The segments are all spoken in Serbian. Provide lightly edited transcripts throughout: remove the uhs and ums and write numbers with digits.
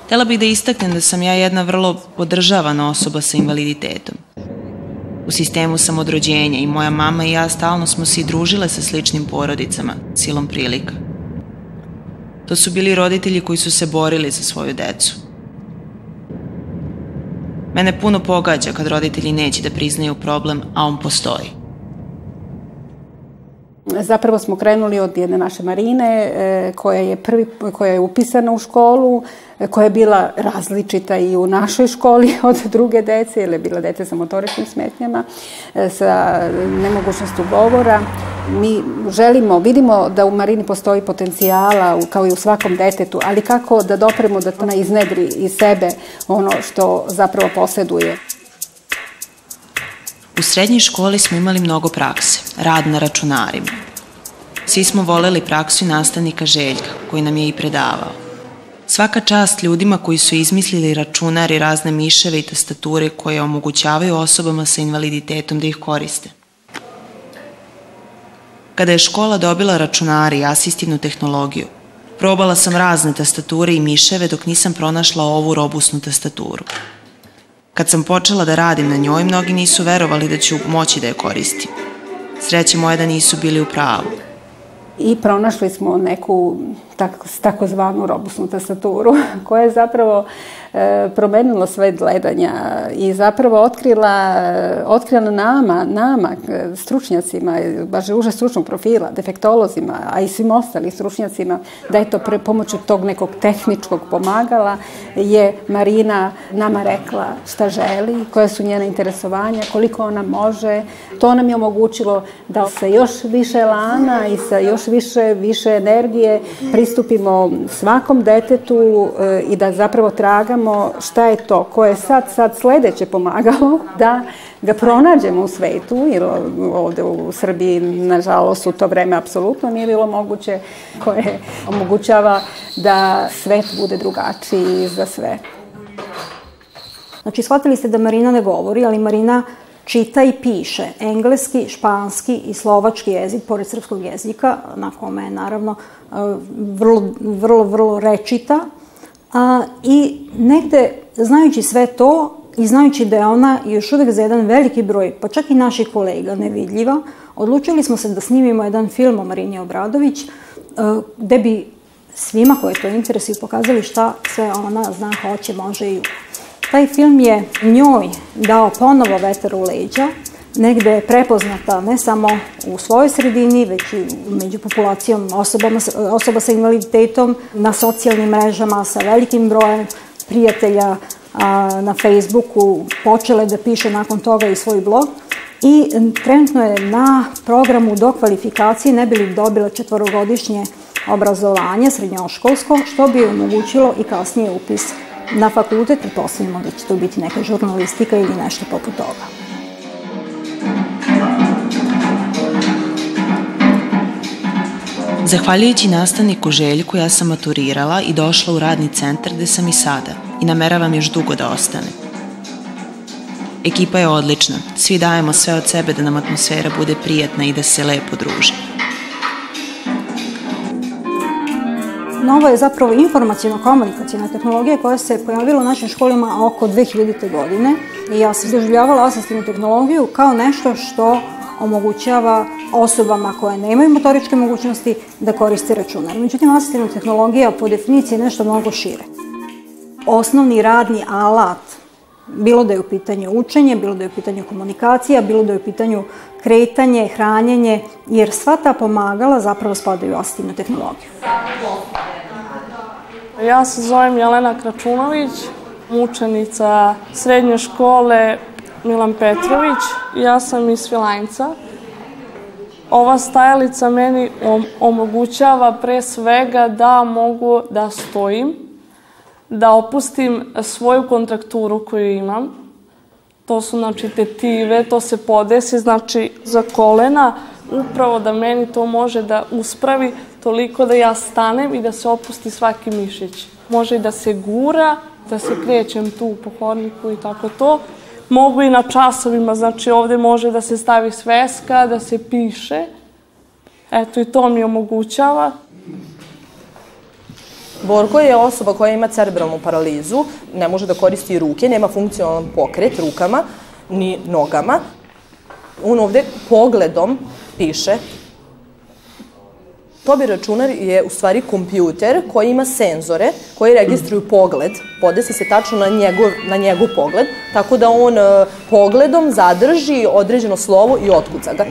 Htela bih da istaknem da sam ja jedna vrlo podržavana osoba sa invaliditetom. U sistemu sam od rođenja i moja mama i ja stalno smo se i družile sa sličnim porodicama, silom prilika. To su bili roditelji koji su se borili za svoju decu. Mene puno pogađa kad roditelji neće da priznaju problem, a on postoji. Zapravo smo krenuli od jedne naše Marine koja je upisana u školu, koja je bila različita i u našoj školi od druge dece, jer je bila dete sa motoričnim smetnjama, sa nemogućnošću govora. Mi vidimo da u Marini postoji potencijala kao i u svakom detetu, ali kako da dopremo da ona iznedri iz sebe ono što zapravo posjeduje. U srednjoj školi smo imali mnogo prakse, rad na računarima. Svi smo voleli praksu i nastavnika Željka, koji nam je i predavao. Svaka čast ljudima koji su izmislili računar i razne miševe i tastature koje omogućavaju osobama sa invaliditetom da ih koriste. Kada je škola dobila računare i asistivnu tehnologiju, probala sam razne tastature i miševe dok nisam pronašla ovu robusnu tastaturu. Kad sam počela da radim na njoj, mnogi nisu verovali da ću moći da je koristim. Sreće moje da nisu bili u pravu. I pronašli smo neku takozvanu robustnu tastaturu koja je zapravo promenila svet gledanja i zapravo otkrila nama, stručnjacima, baš uže stručnog profila, defektolozima, a i svim ostalim stručnjacima, da je to pomoću tog nekog tehničkog pomagala je Marina nama rekla šta želi, koja su njena interesovanja, koliko ona može. To nam je omogućilo da sa još više elana i sa još više energije pristupimo svakom detetu i da zapravo tragamo šta je to koje je sad sledeće pomagalo da ga pronađemo u svetu, jer ovde u Srbiji, nažalost, u to vreme apsolutno nije bilo moguće, koje omogućava da svet bude drugačiji za sve. Znači, shvatili ste da Marina ne govori, ali Marina čita i piše engleski, španski i slovački jezik, pored srpskog jezika, na kome je naravno vrlo rečita. I negde, znajući sve to i znajući da je ona još uvek za jedan veliki broj, pa čak i naših kolega, nevidljiva, odlučili smo se da snimimo jedan film o Marini Obradović, gde bi svima koje to interesuju pokazali šta sve ona zna, hoće, može i ume. Taj film je njoj dao ponovo vetar u leđa, negde je prepoznata ne samo u svojoj sredini, već i među populacijom osoba sa invaliditetom, na socijalnim mrežama sa velikim brojem prijatelja na Facebooku, počela je da piše nakon toga i svoj blog i trenutno je na programu do kvalifikacije ne bi li dobila 4-godišnje obrazovanje, srednjoškolsko, što bi omogućilo i kasnije upis na fakultet i posljedimo da će to biti neka žurnalistika ili nešto poput toga. Zahvaljujući nastavniku Željku, ja sam maturirala i došla u radni centar gde sam i sada i nameravam još dugo da ostane. Ekipa je odlična, svi dajemo sve od sebe da nam atmosfera bude prijatna i da se lepo družimo. Nova je zapravo informacijno-komunikacijna tehnologija koja se pojavila u našim školama oko 2000. godine i ja sam doživljavala asistivnu tehnologiju kao nešto što omogućava osobama koje nemaju motoričke mogućnosti da koriste računar. Međutim, asistivna tehnologija po definiciji je nešto mnogo šire. Osnovni radni alat, bilo da je u pitanju učenje, bilo da je u pitanju komunikacija, bilo da je u pitanju kretanje, hranjenje, jer sva ta pomagala zapravo spadaju u asistivnu tehnologiju. Ja se zovem Jelena Kračunović, učenica srednje škole Milan Petrović. Ja sam iz Svilajnca. Ova stajalica meni omogućava pre svega da mogu da stojim, da opustim svoju kontrakturu koju imam. To su, znači, tetive, to se podesi, znači, za kolena, upravo da meni to može da uspravi toliko da ja stanem i da se opusti svaki mišić. Može i da se gura, da se krećem tu po hodniku i tako to. Mogu i na časovima, znači ovde može da se stavi sveska, da se piše. Eto, i to mi omogućava. Borko je osoba koja ima cerebralnu paralizu, ne može da koristi ruke, nema funkcionalan pokret rukama ni nogama. On ovde pogledom piše. Tobi računar je u stvari kompjuter koji ima senzore koji registruju pogled, podesi se tačno na njegov pogled, tako da on pogledom zadrži određeno slovo i otkuca ga.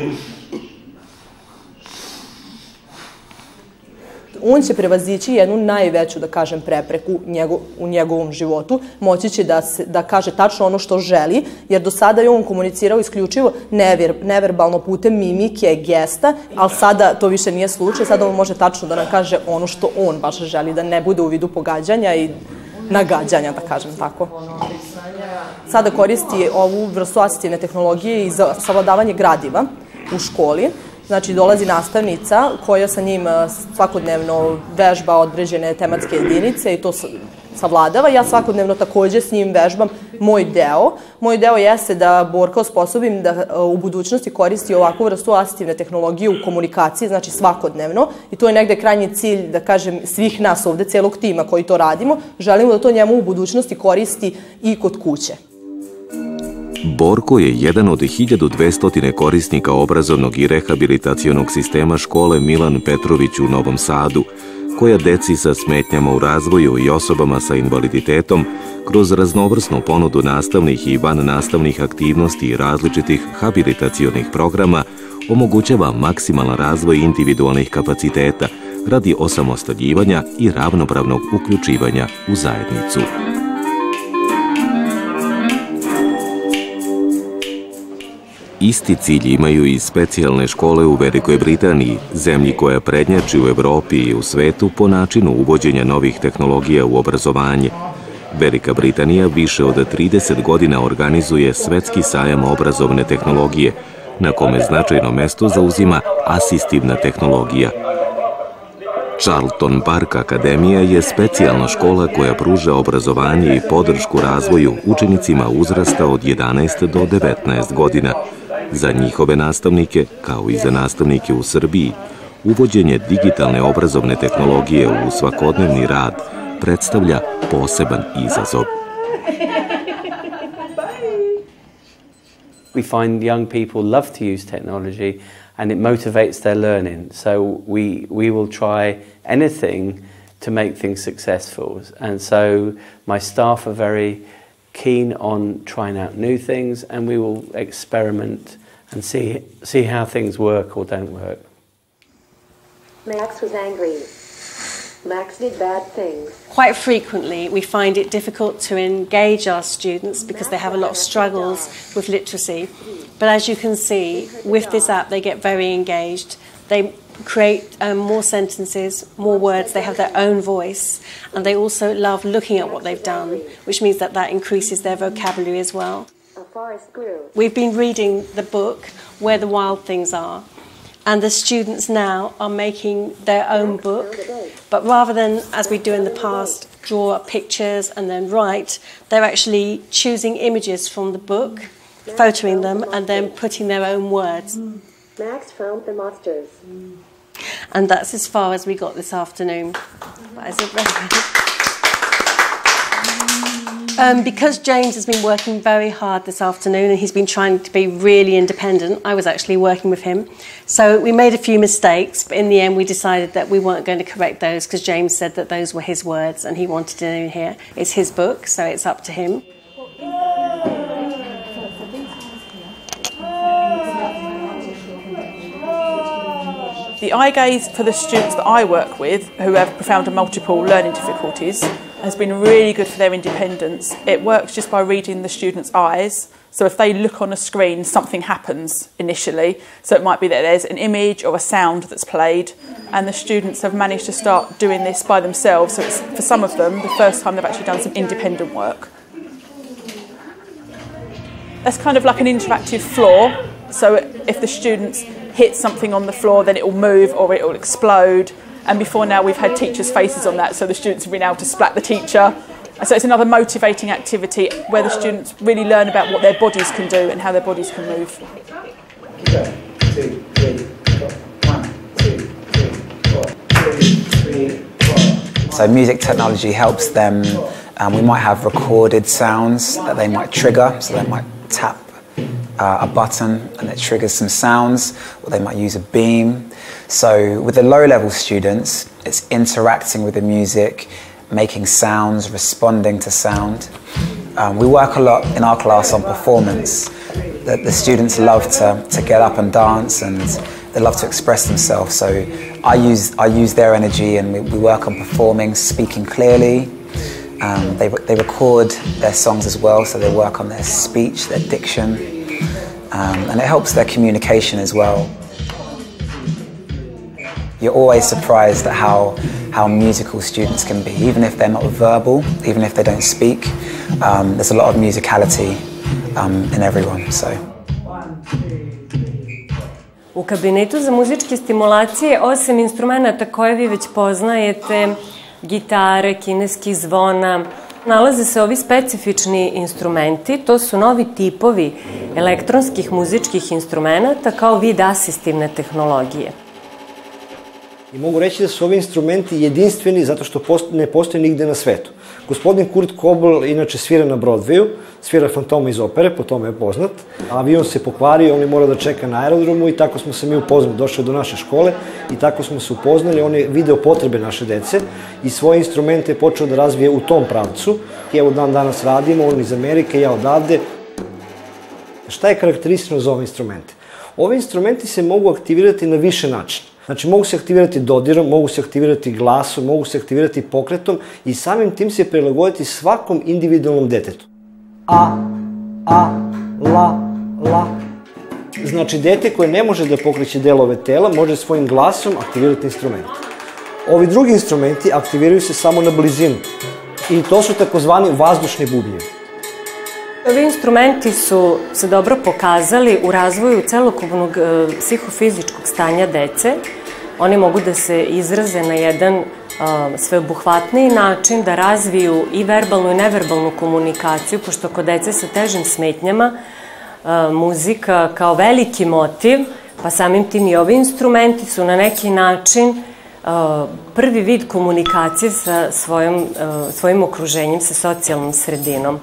On će prevazići jednu najveću, da kažem, prepreku u njegovom životu. Moći će da kaže tačno ono što želi, jer do sada je on komunicirao isključivo neverbalno putem mimike, gesta, ali sada to više nije slučaj. Sada on može tačno da nam kaže ono što on baš želi, da ne bude u vidu pogađanja i nagađanja, da kažem tako. Sada koristi ovu vrstu asistivne tehnologije i za savladavanje gradiva u školi. Znači, dolazi nastavnica koja sa njim svakodnevno vežba određene tematske jedinice i to savladava. Ja svakodnevno takođe s njim vežbam moj deo. Moj deo jeste da Borka osposobim da u budućnosti koristi ovakvu vrstu asistivne tehnologije u komunikaciji, znači svakodnevno. I to je negde krajnji cilj, da kažem, svih nas ovde, celog tima koji to radimo. Želimo da to njemu u budućnosti koristi i kod kuće. Borko je jedan od 1200 korisnika obrazovnog i rehabilitacionog sistema škole Milan Petrović u Novom Sadu, koja deci sa smetnjama u razvoju i osobama sa invaliditetom kroz raznovrsnu ponudu nastavnih i vannastavnih aktivnosti i različitih habilitacionih programa omogućava maksimalan razvoj individualnih kapaciteta radi osamostaljivanja i ravnopravnog uključivanja u zajednicu. Isti cilj imaju i specijalne škole u Velikoj Britaniji, zemlji koja prednjači u Evropi i u svetu po načinu uvođenja novih tehnologija u obrazovanje. Velika Britanija više od 30 godina organizuje Svetski sajam obrazovne tehnologije, na kome značajno mesto zauzima asistivna tehnologija. Charlton Park Akademija je specijalna škola koja pruža obrazovanje i podršku razvoju učenicima uzrasta od 11 do 19 godina. Za njihove nastavnike, kao i za nastavnike u Srbiji, uvođenje digitalne obrazovne tehnologije u svakodnevni rad predstavlja poseban izazov. We find young people love to use technology and it motivates their learning. So we will try anything to make things successful. And so my staff are very keen on trying out new things, and we will experiment and see how things work or don't work. Max was angry. Max did bad things. Quite frequently we find it difficult to engage our students because they have a lot of struggles with literacy. But as you can see, with this app they get very engaged. They create more sentences, more words, they have their own voice, and they also love looking at what they've done, which means that increases their vocabulary as well. We've been reading the book, Where the Wild Things Are, and the students now are making their own book, but rather than, as we do in the past, draw pictures and then write, they're actually choosing images from the book, photoing them, and then putting their own words. Max found the monsters. And that's as far as we got this afternoon. Because James has been working very hard this afternoon and he's been trying to be really independent, I was actually working with him. So we made a few mistakes, but in the end we decided that we weren't going to correct those because James said that those were his words and he wanted it in here. It's his book, so it's up to him. The eye gaze for the students that I work with who have profound and multiple learning difficulties has been really good for their independence. It works just by reading the students' eyes. So if they look on a screen, something happens initially. So it might be that there's an image or a sound that's played, and the students have managed to start doing this by themselves. So it's, for some of them, the first time they've actually done some independent work. That's kind of like an interactive floor. So if the students hit something on the floor, then it will move or it will explode. And before now, we've had teachers' faces on that, so the students have been able to splat the teacher. So it's another motivating activity where the students really learn about what their bodies can do and how their bodies can move. 1, 2, 3, 4. 1, 2, 3, 4. 2, 3, 4. So music technology helps them. We might have recorded sounds that they might trigger, so they might tap a button and it triggers some sounds, or they might use a beam. So with the low-level students, it's interacting with the music, making sounds, responding to sound. We work a lot in our class on performance. The students love to get up and dance, and they love to express themselves. So I use their energy, and we work on performing, speaking clearly. They record their songs as well, so they work on their speech, their diction, and it helps their communication as well. You're always surprised at how musical students can be, even if they're not verbal, even if they don't speak. There's a lot of musicality in everyone. So. U kabinetu za muzičke stimulacije, osim instrumenta koje vi već poznajete, gitare, kineskih zvona, nalaze se ovi specifični instrumenti. To su novi tipovi elektronskih muzičkih instrumenta kao vid asistivne tehnologije. I mogu reći da su ovi instrumenti jedinstveni zato što ne postoje nigde na svetu. Gospodin Kurt Cobain inače svira na Broadwayu, svira Fantoma iz opere, po tome je poznat. Avion se pokvario, on je morao da čeka na aerodromu i tako smo se mi upoznali. Došao je do naše škole i tako smo se upoznali. On je video potrebe naše dece i svoje instrumente je počeo da razvije u tom pravcu. I evo dan danas radimo, on iz Amerike, ja odavde. Šta je karakteristično za ove instrumente? Ove instrumenti se mogu aktivirati na više načina. Znači, mogu se aktivirati dodirom, mogu se aktivirati glasom, mogu se aktivirati pokretom i samim tim se prilagoditi svakom individualnom detetu. A, la. Znači, dete koje ne može da pokreće delove tela, može svojim glasom aktivirati instrument. Ovi drugi instrumenti aktiviraju se samo na blizinu i to su takozvani vazdušni bubnjevi. Ovi instrumenti su se dobro pokazali u razvoju celokupnog psihofizičkog stanja dece. Oni mogu da se izraze na jedan sveobuhvatniji način, da razviju i verbalnu i neverbalnu komunikaciju, pošto kod dece sa težim smetnjama muzika kao veliki motiv, pa samim tim i ovi instrumenti su na neki način prvi vid komunikacije sa svojim okruženjem, sa socijalnom sredinom.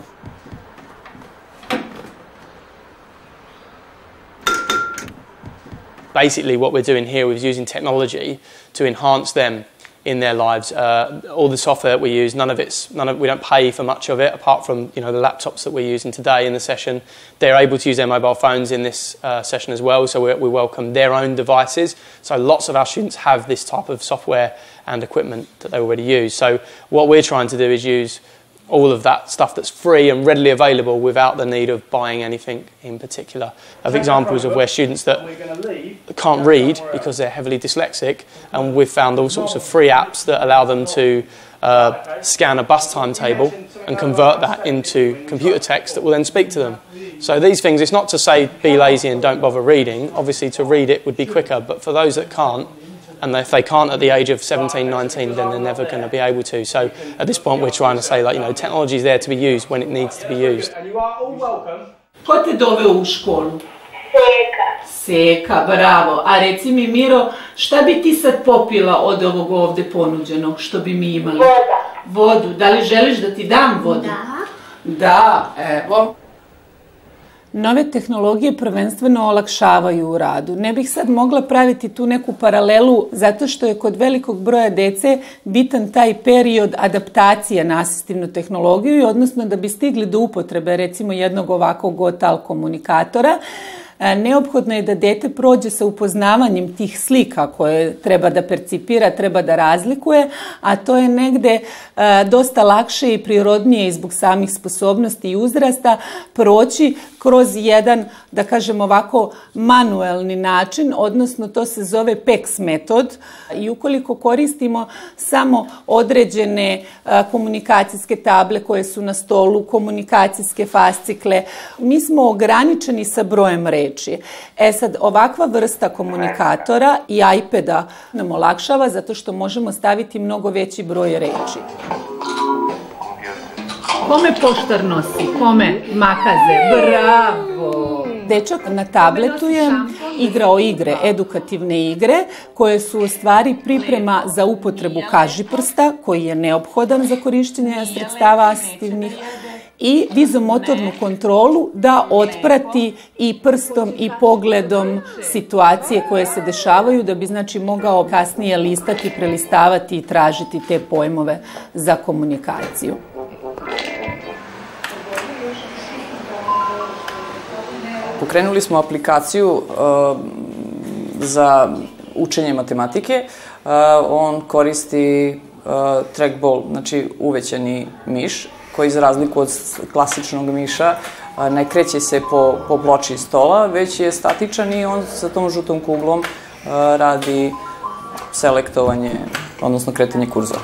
Basically, what we're doing here is using technology to enhance them in their lives. All the software that we use, we don't pay for much of it, apart from the laptops that we're using today in the session. They're able to use their mobile phones in this session as well, so we welcome their own devices. So lots of our students have this type of software and equipment that they already use. So what we're trying to do is use all of that stuff that's free and readily available without the need of buying anything in particular. Of examples of where students that can't read because they're heavily dyslexic, and we've found all sorts of free apps that allow them to scan a bus timetable and convert that into computer text that will then speak to them. So these things, it's not to say be lazy and don't bother reading. Obviously to read it would be quicker, but for those that can't, and if they can't at the age of 17, 19, then they're never going to be able to. So at this point, we're trying to say, technology is there to be used when it needs to be used. And you are all welcome. Ko te doveo u školu? Seka, bravo. A reci mi, Miro, šta bi ti sad popila od ovog ovde ponuđenog, što bi mi imali? Vodu. Da li želiš da ti dam vodu? Da, evo. Nove tehnologije prvenstveno olakšavaju u radu. Ne bih sad mogla praviti tu neku paralelu zato što je kod velikog broja dece bitan taj period adaptacije na asistivnu tehnologiju, odnosno da bi stigli do upotrebe recimo jednog ovakvog GOTAL komunikatora. Neophodno je da dete prođe sa upoznavanjem tih slika koje treba da percipira, treba da razlikuje, a to je negde dosta lakše i prirodnije i zbog samih sposobnosti i uzrasta proći kroz jedan, da kažem ovako, manuelni način, odnosno to se zove PEX metod i ukoliko koristimo samo određene komunikacijske table koje su na stolu, komunikacijske fascikle, mi smo ograničeni sa brojem reči. Sad, ovakva vrsta komunikatora i iPada nam olakšava zato što možemo staviti mnogo veći broj reči. Kome poštar nosi? Kome makaze? Bravo! Dečak na tabletu je igrao igre, edukativne igre, koje su u stvari priprema za upotrebu kažiprsta, koji je neophodan za korišćenje sredstava asistivnih, i vizomotornu kontrolu da otprati i prstom i pogledom situacije koje se dešavaju, da bi znači mogao kasnije listati, prelistavati i tražiti te pojmove za komunikaciju. Pokrenuli smo aplikaciju za učenje matematike. On koristi trackball, znači uvećani miš, koji za razliku od klasičnog miša ne kreće se po ploči stola, već je statičan i on sa tom žutom kuglom radi selektovanje, odnosno kretanje kurzora.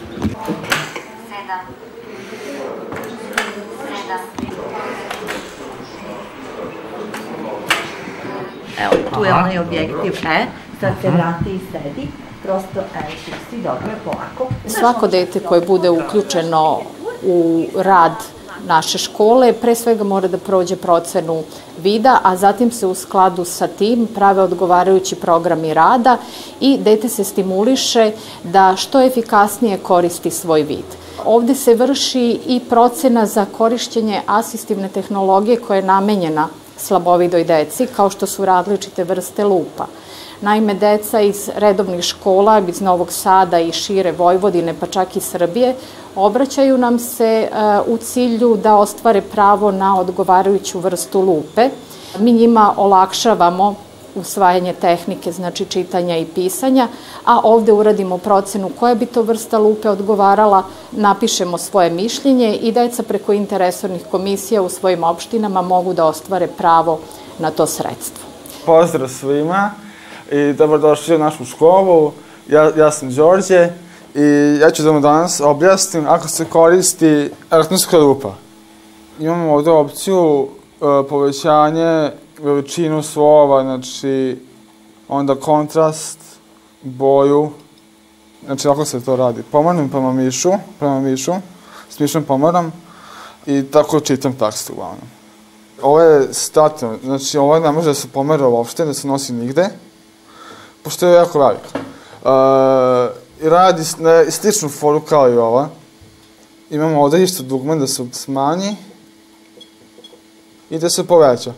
Evo, tu je onaj objektiv E, sad se vrati i sedi, prosto pusti, dobro je, polako. Svako dete koje bude uključeno u rad naše škole, pre svega mora da prođe procenu vida, a zatim se u skladu sa tim prave odgovarajući programi rada i dete se stimuliše da što efikasnije koristi svoj vid. Ovde se vrši i procena za korišćenje asistivne tehnologije koja je namenjena slabovidoj deci, kao što su različite vrste lupa. Naime, deca iz redovnih škola, iz Novog Sada i šire Vojvodine, pa čak i Srbije, obraćaju nam se u cilju da ostvare pravo na odgovarajuću vrstu lupe. Mi njima olakšavamo usvajanje tehnike, znači čitanja i pisanja, a ovde uradimo procenu koja bi to vrsta lupe odgovarala, napišemo svoje mišljenje i deca preko interresornih komisija u svojim opštinama mogu da ostvare pravo na to sredstvo. Pozdrav svima i dobrodošli u našu školu. Ja sam Đorđe i ja ću da vam danas objasnim ako se koristi elektronska lupa. Imamo ovde opciju povećanje veličinu slova, znači onda kontrast, boju, znači ako se to radi. Pomaram prema mišu, s mišom pomaram i tako čitam tekst uglavnom. Ovo je stativno, znači ovo ne može da se pomera uopšte, da se nosi nigde, pošto je jako veliko. I radi sličnu foru kao i ova. Imamo ovde isto dugme da se smanji i da se poveća.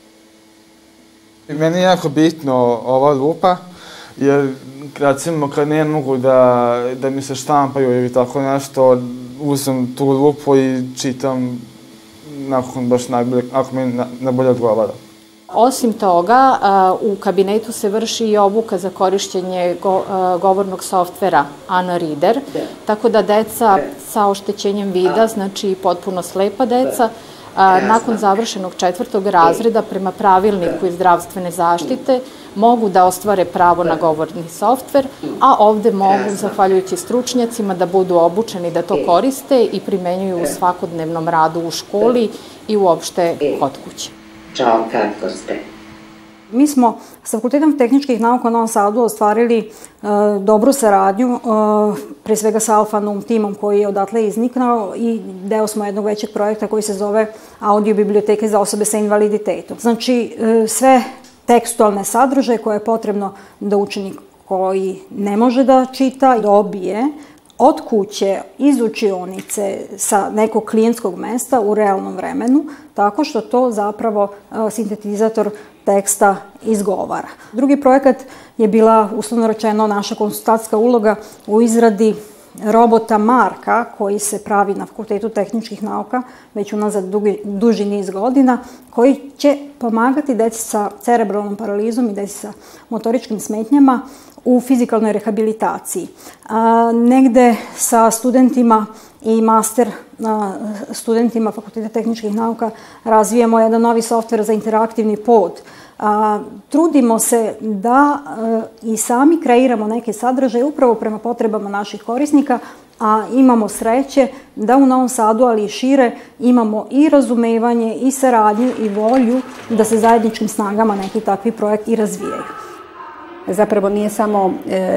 Meni je jako bitno ova lupa, jer recimo kad ne mogu da mi se štampaju ili tako nešto, uzem tu lupu i čitam nakon baš najbolje, ako mi najbolje odgovara. Osim toga, u kabinetu se vrši i obuka za korišćenje govornog softvera Ana Reader, tako da deca sa oštećenjem vida, znači potpuno slepa deca, nakon završenog 4. razreda prema pravilniku iz zdravstvene zaštite mogu da ostvare pravo na govorni softver, a ovde mogu, zahvaljujući stručnjacima, da budu obučeni da to koriste i primenjuju u svakodnevnom radu u školi i uopšte kod kuće. Ćao, kako ste? Mi smo sa Fakultetom tehničkih nauka u Novom Sadu ostvarili dobru saradnju, pre svega sa Alfanum timom koji je odatle izniknao i deo smo jednog većeg projekta koji se zove Audio biblioteke za osobe sa invaliditetom. Znači, sve tekstualne sadržaje koje je potrebno da učenik koji ne može da čita dobije od kuće, iz učionice, sa nekog klijentskog mesta u realnom vremenu, tako što to zapravo sintetizator teksta izgovara. Drugi projekat je bila, uslovno rečeno, naša konsultantska uloga u izradi robota Marka, koji se pravi na Fakultetu tehničkih nauka već unazad duži niz godina, koji će pomagati deci sa cerebralnom paralizom i deci sa motoričkim smetnjama u fizikalnoj rehabilitaciji. Negde sa studentima i master studentima Fakulteta tehničkih nauka razvijamo jedan novi softver za interaktivni pod. Trudimo se da i sami kreiramo neke sadržaje upravo prema potrebama naših korisnika, a imamo sreće da u Novom Sadu, ali i šire, imamo i razumevanje, i saradnju, i volju da se zajedničkim snagama neki takvi projekt i razvijaju. Zapravo nije samo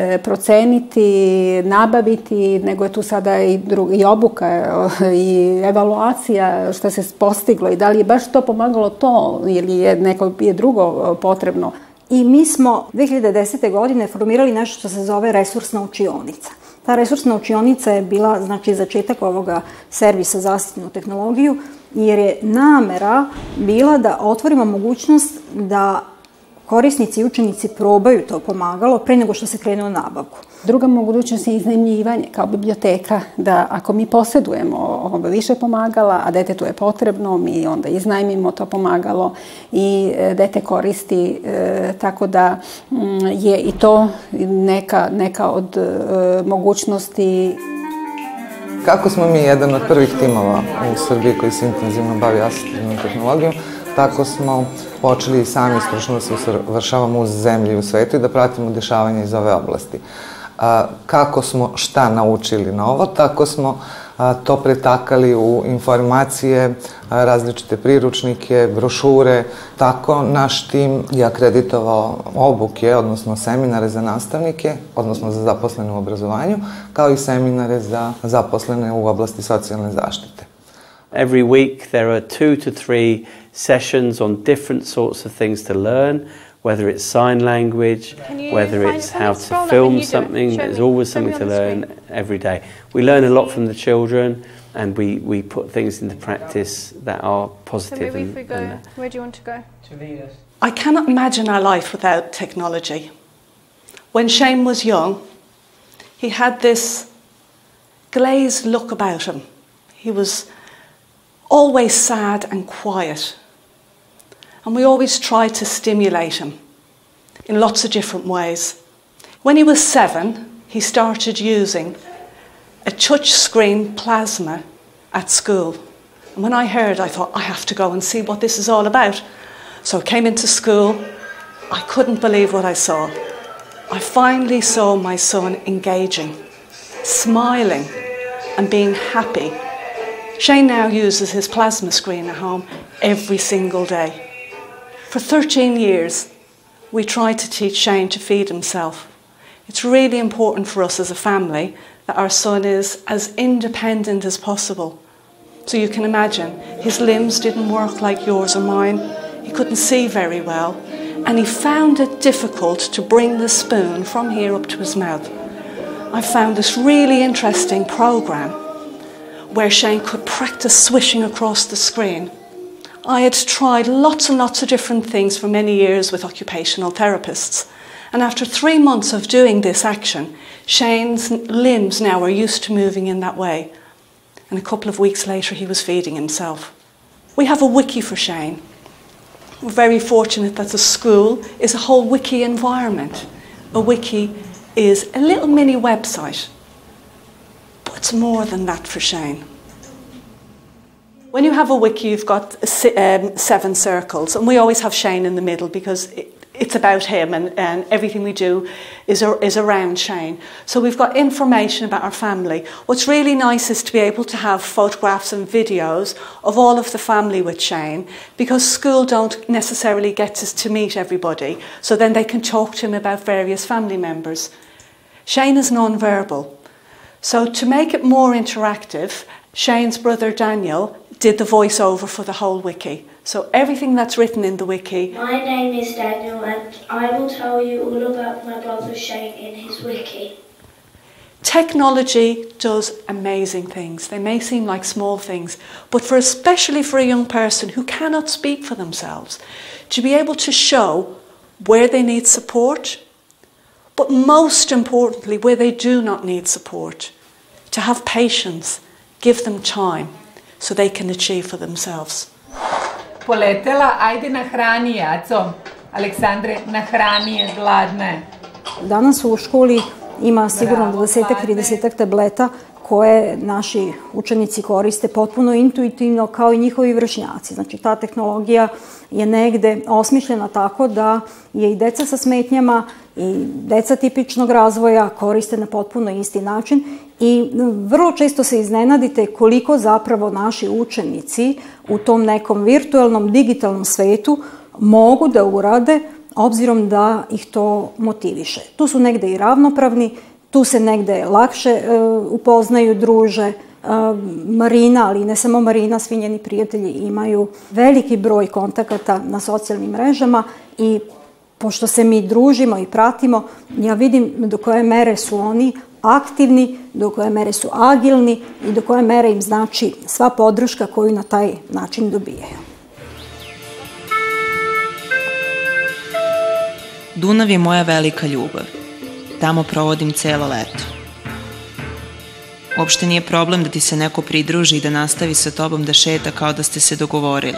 proceniti, nabaviti, nego je tu sada i obuka i evaluacija što se postiglo i da li je baš to pomagalo to ili je neko drugo potrebno. I mi smo 2010. godine formirali nešto što se zove resursna učionica. Ta resursna učionica je bila, znači, začetak ovoga servisa za asistivnu tehnologiju, jer je namera bila da otvorimo mogućnost da korisnici i učenici probaju to pomagalo pre nego što se krene u nabavku. Druga mogućnost je iznajmljivanje kao biblioteka, da ako mi posjedujemo više pomagala, a detetu je potrebno, mi onda iznajmimo to pomagalo i dete koristi, tako da je i to neka od mogućnosti. Kako smo mi jedan od prvih timova u Srbiji koji se intenzivno bavi asistivnom tehnologijom, tako smo počeli i sami stručno da se usavršavamo u zemlji i u svetu i da pratimo dešavanja iz ove oblasti. Kako smo šta naučili novo, tako smo to pretakali u informacije, različite priručnike, brošure. Tako naš tim je akreditovao obuke, odnosno seminare za nastavnike, odnosno za zaposlene u obrazovanju, kao i seminare za zaposlene u oblasti socijalne zaštite. Every week there are 2 to 3 sessions on different sorts of things to learn, whether it's sign language, whether it's how to film something. There's always something to learn every day. We learn a lot from the children, and we put things into practice that are positive. So maybe if we go, where do you want to go? I cannot imagine our life without technology. When Shane was young, he had this glazed look about him. He was always sad and quiet. And we always tried to stimulate him in lots of different ways. When he was 7, he started using a touchscreen plasma at school. And when I heard, I thought, I have to go and see what this is all about. So I came into school. I couldn't believe what I saw. I finally saw my son engaging, smiling, and being happy. Shane now uses his plasma screen at home every single day. For 13 years, we tried to teach Shane to feed himself. It's really important for us as a family that our son is as independent as possible. So you can imagine, his limbs didn't work like yours or mine. He couldn't see very well, and he found it difficult to bring the spoon from here up to his mouth. I found this really interesting program where Shane could practice swishing across the screen. I had tried lots and lots of different things for many years with occupational therapists. And after 3 months of doing this action, Shane's limbs now are used to moving in that way. And a couple of weeks later, he was feeding himself. We have a wiki for Shane. We're very fortunate that the school is a whole wiki environment. A wiki is a little mini website, but it's more than that for Shane. When you have a wiki, you've got 7 circles, and we always have Shane in the middle because it's about him, and everything we do is around Shane. So we've got information about our family. What's really nice is to be able to have photographs and videos of all of the family with Shane, because school don't necessarily get to meet everybody, so then they can talk to him about various family members. Shane is non-verbal. So to make it more interactive, Shane's brother Daniel did the voiceover for the whole wiki. So everything that's written in the wiki. My name is Daniel, and I will tell you all about my brother Shane in his wiki. Technology does amazing things. They may seem like small things, but especially for a young person who cannot speak for themselves, to be able to show where they need support, but most importantly, where they do not need support, to have patience, give them time, so they can achieve for themselves. Poletela, ajde nahrani Jaco. Aleksandre, nahrani je, gladna je. Danas u školi ima sigurno 20-30 tableta koje naši učenici koriste potpuno intuitivno kao i njihovi vršnjaci. Znači ta tehnologija je negde osmišljena tako da je i deca sa smetnjama i deca tipičnog razvoja koriste na potpuno isti način i vrlo često se iznenadite koliko zapravo naši učenici u tom nekom virtualnom, digitalnom svetu mogu da urade obzirom da ih to motiviše. Tu su negde i ravnopravni, tu se negde lakše upoznaju, druže. Marina, ali ne samo Marina, svi njeni prijatelji imaju veliki broj kontakata na socijalnim mrežama i pošto se mi družimo i pratimo, ja vidim do koje mere su oni aktivni, do koje mere su agilni i do koje mere im znači sva podrška koju na taj način dobijaju. Dunav je moja velika ljubav. Tamo provodim celo leto. Uopšte nije problem da ti se neko pridruži i da nastavi sa tobom da šeta kao da ste se dogovorili.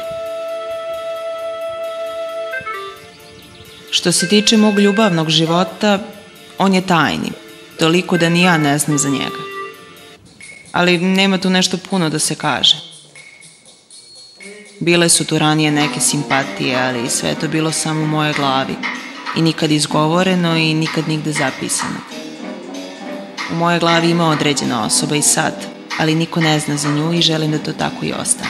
Što se tiče mog ljubavnog života, on je tajni, toliko da ni ja ne znam za njega. Ali nema tu nešto puno da se kaže. Bile su tu ranije neke simpatije, ali sve je to bilo samo u mojoj glavi. I nikad izgovoreno i nikad nigde zapisano. U mojoj glavi ima određena osoba i sad, ali niko ne zna za nju i želim da to tako i ostane.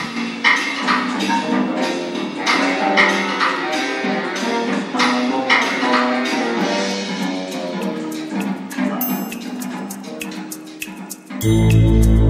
Thank you.